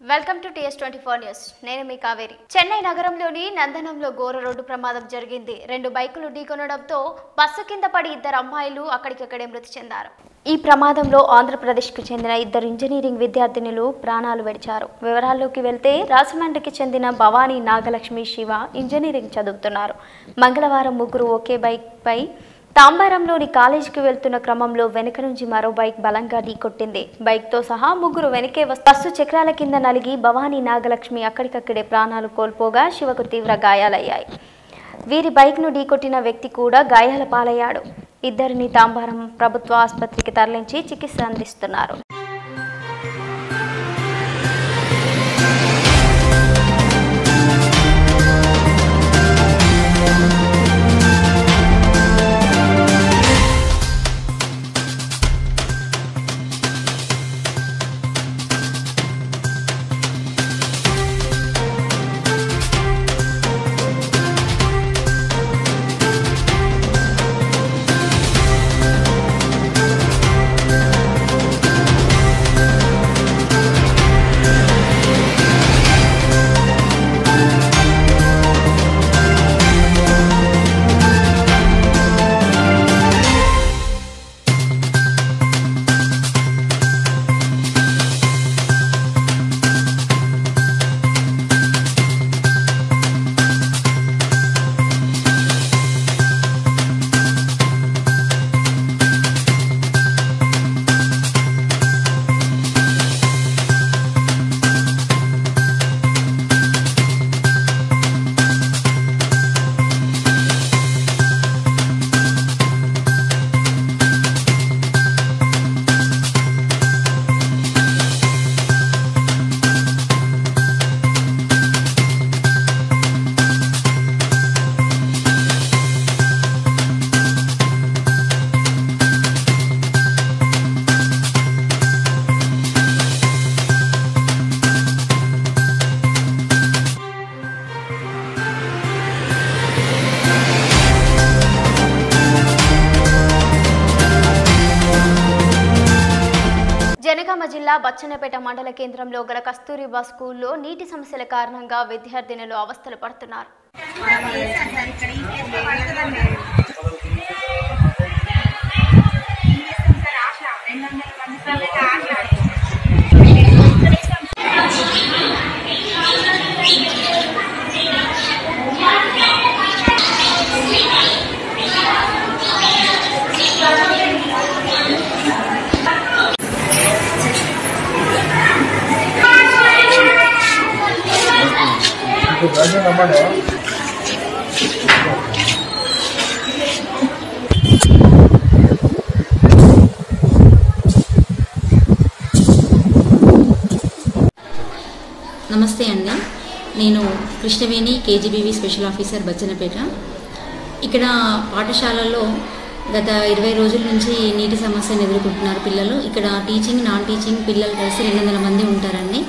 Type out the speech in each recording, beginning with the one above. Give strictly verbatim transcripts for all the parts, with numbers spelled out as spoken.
Welcome to TS twenty four news. నేను మీ కావేరి. చెన్నై నగరంలోని నందనంలో ఘోర రోడ్డు ప్రమాదం జరిగింది. రెండు బైకులు ఢీకొనడంతో బస్సు కింద పడి ఇద్దరు అమ్మాయిలు అక్కడికక్కడే మృతి చెందారు. ఈ ప్రమాదంలో ఆంధ్రప్రదేశ్కు చెందిన ఇద్దరు ఇంజనీరింగ్ విద్యార్థినులు ప్రాణాలు విడిచారు. వివరాల్లోకి వెళ్తే రాజమండ్రికి చెందిన భవానీ నాగలక్ష్మి శివ ఇంజనీరింగ్ చదువుతున్నారు. మంగళవారం ముగ్గురు ఒకే బైక్ పై తాంబారంలోని కాలేజీకి వెళ్తున్న క్రమంలో వెనుక నుంచి మరో బైక్ బలంగా ఢీకొట్టింది. బైక్తో సహా ముగ్గురు వెనకే బస్సు చక్రాల కింద నలిగి భవానీ నాగలక్ష్మి అక్కడికక్కడే ప్రాణాలు కోల్పోగా శివకు తీవ్ర గాయాలయ్యాయి. వీరి బైక్ను ఢీకొట్టిన వ్యక్తి కూడా గాయాల పాలయ్యాడు. ఇద్దరిని తాంబారం ప్రభుత్వ ఆసుపత్రికి తరలించి చికిత్స అందిస్తున్నారు. జనగామ జిల్లా బచ్చన్నపేట మండల కేంద్రంలో గల కస్తూరిబా స్కూల్లో నీటి సమస్యల కారణంగా విద్యార్థినులు అవస్థలు పడుతున్నారు. నమస్తే అండి, నేను Krishnaveni KGBV special officer Bachannapet. ఇక్కడ పాఠశాలల్లో గత ఇరవై రోజుల నుంచి నీటి సమస్యను ఎదుర్కొంటున్నారు పిల్లలు. ఇక్కడ టీచింగ్ నాన్ టీచింగ్ పిల్లలు కలిసి రెండు వందల మంది ఉంటారండి.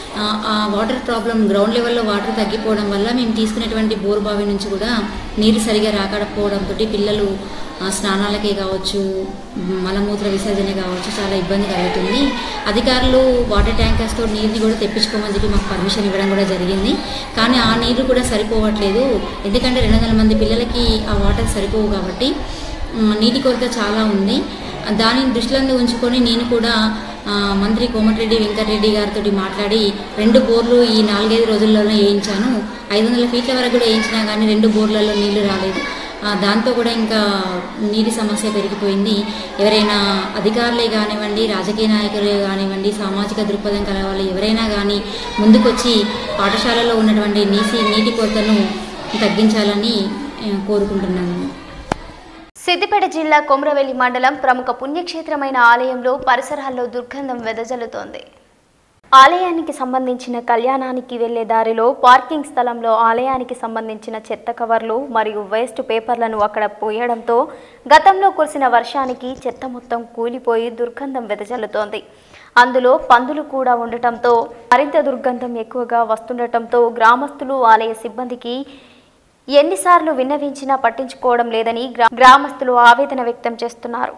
ఆ వాటర్ ప్రాబ్లం గ్రౌండ్ లెవెల్లో వాటర్ తగ్గిపోవడం వల్ల మేము తీసుకునేటువంటి బోర్ బావి నుంచి కూడా నీరు సరిగా రాకపోవడంతో పిల్లలు స్నానాలకే కావచ్చు, మలమూత్ర విసర్జన కావచ్చు, చాలా ఇబ్బంది కలుగుతుంది. అధికారులు వాటర్ ట్యాంకర్స్తో నీరుని కూడా తెప్పించుకోమని చెప్పి మాకు పర్మిషన్ ఇవ్వడం కూడా జరిగింది. కానీ ఆ నీరు కూడా సరిపోవట్లేదు. ఎందుకంటే రెండు వందల మంది పిల్లలకి ఆ వాటర్ సరిపోవు కాబట్టి నీటి కొరత చాలా ఉంది. దానిని దృష్టిలో ఉంచుకొని నేను కూడా మంత్రి కోమటిరెడ్డి వెంకటరెడ్డి గారితో మాట్లాడి రెండు బోర్లు ఈ నాలుగైదు రోజుల్లోనే వేయించాను. ఐదు వందల ఫీట్ల వరకు కూడా వేయించినా కానీ రెండు బోర్లలో నీళ్లు రాలేదు. దాంతో కూడా ఇంకా నీటి సమస్య పెరిగిపోయింది. ఎవరైనా అధికారులే కానివ్వండి, రాజకీయ నాయకులే కానివ్వండి, సామాజిక దృక్పథం కల వాళ్ళు ఎవరైనా కానీ ముందుకొచ్చి పాఠశాలలో ఉన్నటువంటి నీటి నీటి కొరతను తగ్గించాలని కోరుకుంటున్నాను. సిద్దిపేట జిల్లా కొమ్రవెల్లి మండలం ప్రముఖ పుణ్యక్షేత్రమైన ఆలయంలో పరిసరాల్లో దుర్గంధం వెదజల్లుతోంది. ఆలయానికి సంబంధించిన కళ్యాణానికి వెళ్లే దారిలో పార్కింగ్ స్థలంలో ఆలయానికి సంబంధించిన చెత్త కవర్లు మరియు వేస్ట్ పేపర్లను అక్కడ పోయడంతో గతంలో కురిసిన వర్షానికి చెత్త మొత్తం కూలిపోయి దుర్గంధం వెదజల్లుతోంది. అందులో పందులు కూడా ఉండటంతో మరింత దుర్గంధం ఎక్కువగా వస్తుండటంతో గ్రామస్తులు ఆలయ సిబ్బందికి ఎన్నిసార్లు విన్నవించినా పట్టించుకోవడం లేదని గ్రామస్తులు ఆవేదన వ్యక్తం చేస్తున్నారు.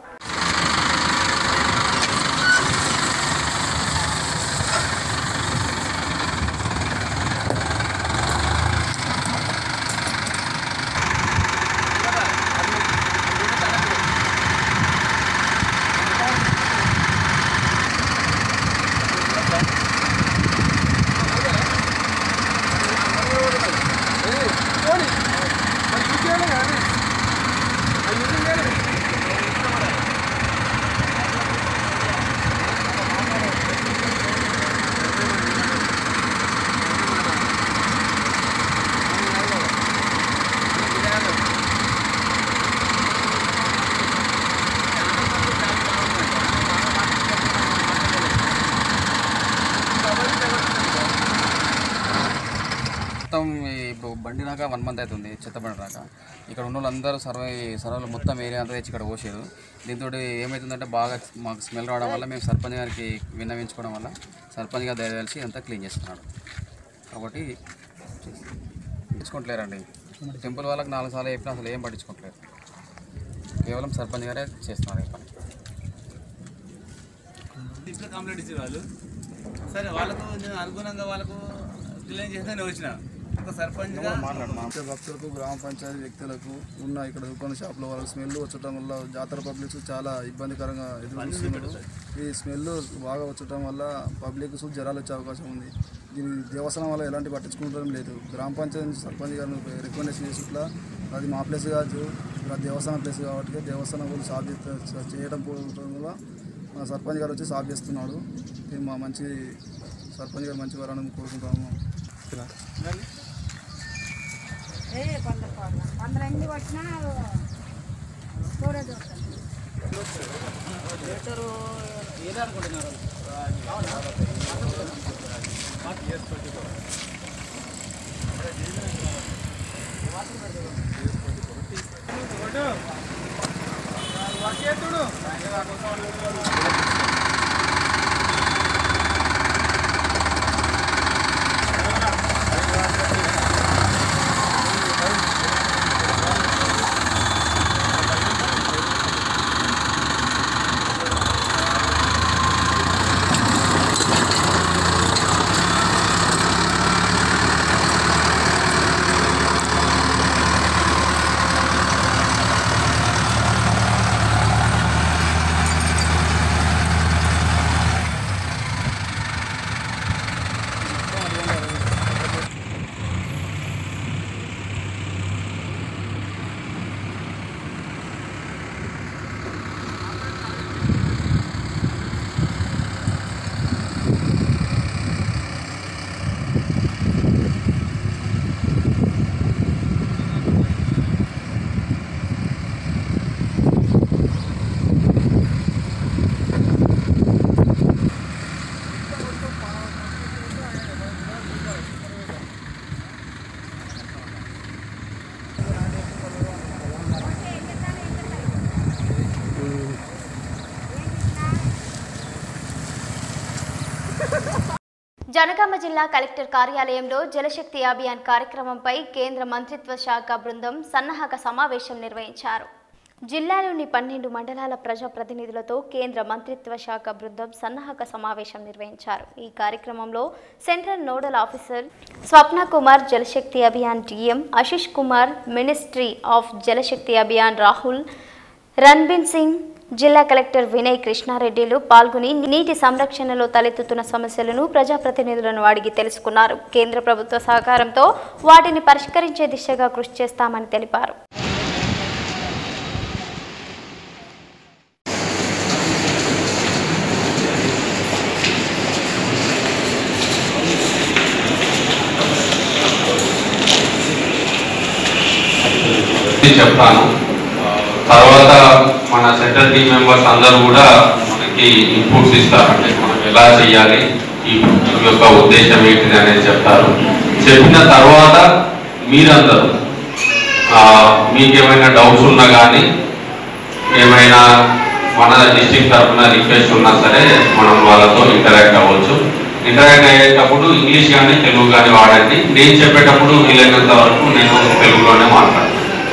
మొత్తం ఇప్పుడు బండి రాక వన్ మంత్ అవుతుంది, చెత్త బండి రాక. ఇక్కడ ఉన్న వాళ్ళందరూ సర్వే సర్వలు మొత్తం ఏరియా అంతా తెచ్చి ఇక్కడ పోసారు. దీంతో ఏమవుతుందంటే బాగా మాకు స్మెల్ రావడం వల్ల మేము సర్పంచ్ గారికి విన్నవించుకోవడం వల్ల సర్పంచ్ గారు దయచేసి అంతా క్లీన్ చేస్తున్నాడు. కాబట్టి పట్టించుకోవట్లేరండి. టెంపుల్ వాళ్ళకి నాలుగు సార్లు చెప్పినా అసలు ఏం పట్టించుకోవట్లేదు. కేవలం సర్పంచ్ గారే చేస్తున్నారు ఈ పని. కంప్లీట్ ఇచ్చారు వాళ్ళు. సరే వాళ్ళకు నేను అనుగుణంగా వాళ్ళకు క్లీన్ చేస్తే నేను వచ్చిన సర్పంచ్గా మాట్లాడు భక్తులకు గ్రామ పంచాయతీ వ్యక్తులకు ఉన్న ఇక్కడ దుకాణ షాప్లో వాళ్ళ స్మెల్ వచ్చటం వల్ల జాతర పబ్లిక్ చాలా ఇబ్బందికరంగా ఎదుర్కొంటున్నారు. ఈ స్మెల్ బాగా వచ్చటం వల్ల పబ్లిక్ జ్వరాలు వచ్చే అవకాశం ఉంది. దీని దేవస్థానం వల్ల ఎలాంటి పట్టించుకోవడం లేదు. గ్రామ పంచాయతీ సర్పంచ్ గారిని రికమెండేషన్ చేసిట్లా అది మా ప్లేస్ కాదు, దేవస్థానం ప్లేస్ కాబట్టి దేవస్థానం కూడా సాఫ్ చేయడం పోవడం వల్ల మా సర్పంచ్ గారు వచ్చి సాఫ్ చేస్తున్నాడు. మా మంచి సర్పంచ్ గారు మంచి వరాన్ని కోరుకుంటాము. పంద్రండి వచ్చినా స్టోరేజ్ వస్తుంది. ఏదనుకుంటున్నారు జనగామ జిల్లా కలెక్టర్ కార్యాలయంలో జలశక్తి అభియాన్ కార్యక్రమంపై కేంద్ర మంత్రిత్వ శాఖ బృందం సన్నాహక సమావేశం నిర్వహించారు. జిల్లాలోని పన్నెండు మండలాల ప్రజాప్రతినిధులతో కేంద్ర మంత్రిత్వ శాఖ బృందం సన్నాహక సమావేశం నిర్వహించారు. ఈ కార్యక్రమంలో central nodal officer Swapna Kumar, Jalshakti Abhiyan DM Ashish Kumar, ministry of Jalshakti Abhiyan Rahul, Ranbir Singh, జిల్లా కలెక్టర్ వినయ్ కృష్ణారెడ్డిలు పాల్గొని నీటి సంరక్షణలో తలెత్తుతున్న సమస్యలను ప్రజాప్రతినిధులను అడిగి తెలుసుకున్నారు. కేంద్ర ప్రభుత్వ సహకారంతో వాటిని పరిష్కరించే దిశగా కృషి చేస్తామని తెలిపారు. చెప్తాను. తర్వాత మన సెంట్రల్ టీమ్ మెంబర్స్ అందరూ కూడా మనకి ఇన్పుట్స్ ఇస్తారు. అంటే మనం ఎలా చేయాలి, ఈ యొక్క ఉద్దేశం ఏంటిది అనేది చెప్తారు. చెప్పిన తర్వాత మీరందరూ మీకు ఏమైనా డౌట్స్ ఉన్నా కానీ ఏమైనా మన డిస్ట్రిక్ట్ తరఫున రిక్వెస్ట్ ఉన్నా సరే మనం వాళ్ళతో ఇంటరాక్ట్ అవ్వచ్చు. ఇంటరాక్ట్ అయ్యేటప్పుడు ఇంగ్లీష్ కానీ తెలుగు కానీ వాడండి. నేను చెప్పేటప్పుడు వీలైనంత వరకు నేను తెలుగులోనే మాట్లాడతాను.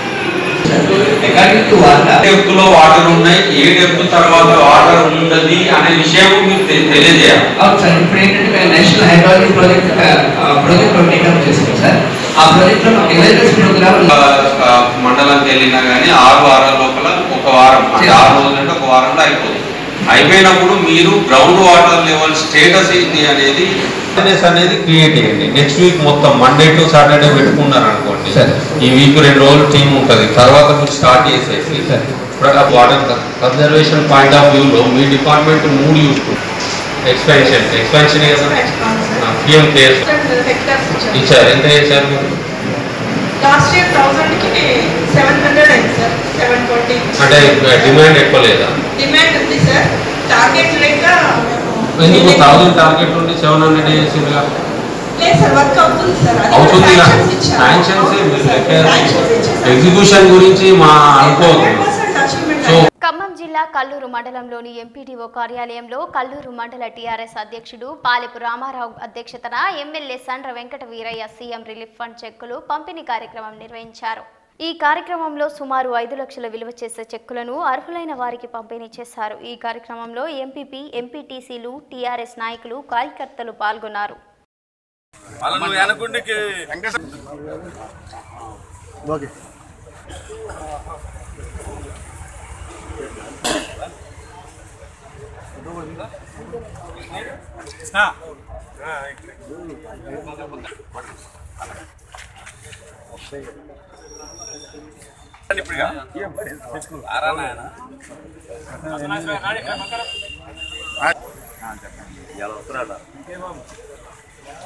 డెప్త్లో వాటర్ ఉన్నాయి, ఏ డెప్త్ తర్వాత వాటర్ ఉండదు అనే విషయం మీకు తెలియజేయాలి. ఇప్పుడు ఏంటంటే national hydrology project project take up చేసాం సార్. ఆ ప్రాజెక్ట్ లో అవేర్నెస్ ప్రోగ్రామ్ మండలానికి వెళ్ళినా కానీ ఆరు వారాల లోపల ఒక వారం అంటే ఆరు రోజులు అంటే ఒక వారంలో అయిపోతుంది. అయిపోయినప్పుడు మీరు గ్రౌండ్ వాటర్ లెవెల్ స్టేటస్ ఏంటి అనేది అనేది క్రియేట్ చేయండి. నెక్స్ట్ వీక్ మొత్తం మండే టు సాటర్డే పెట్టుకున్నారు అనుకోండి, ఈ వీక్ రెండు రోజులు టీమ్ ఉంటుంది. తర్వాత మీరు స్టార్ట్ చేసేసి వాటర్ కన్జర్వేషన్ పాయింట్ ఆఫ్ వ్యూలో మీ డిపార్ట్మెంట్ మూడు చూసుకుంటారు. ఎక్స్పెన్షన్ ఎక్స్పెన్షన్ పిఎం కేర్ ఇచ్చారు. ఎంత చేశారు మీరు? లాస్ట్ ఇయర్ థౌసండ్కి సెవెన్ హండ్రెడ్ అయింది సార్. సెవెన్ ట్వంటీ అంటే డిమాండ్ ఎక్కువ లేదా? డిమాండ్ ఉంది సార్. టార్గెట్ లెక్క ఎందుకు థౌసండ్ టార్గెట్ ఉండి సెవెన్ హండ్రెడ్ చేసిందిగా? లేదు సార్ వర్క్ అవుతుంది సార్ అవుతుంది శాంక్షన్స్ ఎగ్జిక్యూషన్ గురించి మా అనుకోవద్దు. సో ఖమ్మం జిల్లా కల్లూరు మండలంలోని ఎంపీడీఓ కార్యాలయంలో కల్లూరు మండల టీఆర్ఎస్ అధ్యక్షుడు పాలెపు రామారావు అధ్యక్షతన MLA Sandra Venkata Veeraiah CM relief fund చెక్కులు పంపిణీ కార్యక్రమం నిర్వహించారు. ఈ కార్యక్రమంలో సుమారు ఐదు లక్షల విలువ చేసే చెక్కులను అర్హులైన వారికి పంపిణీ చేశారు. ఈ కార్యక్రమంలో ఎంపీపీ ఎంపీటీసీలు టీఆర్ఎస్ నాయకులు కార్యకర్తలు పాల్గొన్నారు.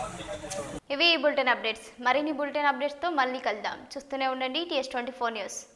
ఇవి ఈ బులెటిన్ అప్డేట్స్. మరిన్ని బులెటిన్ అప్డేట్స్తో మళ్ళీ కలుద్దాం. చూస్తూనే ఉండండి టీఎస్ ట్వంటీ ఫోర్ న్యూస్.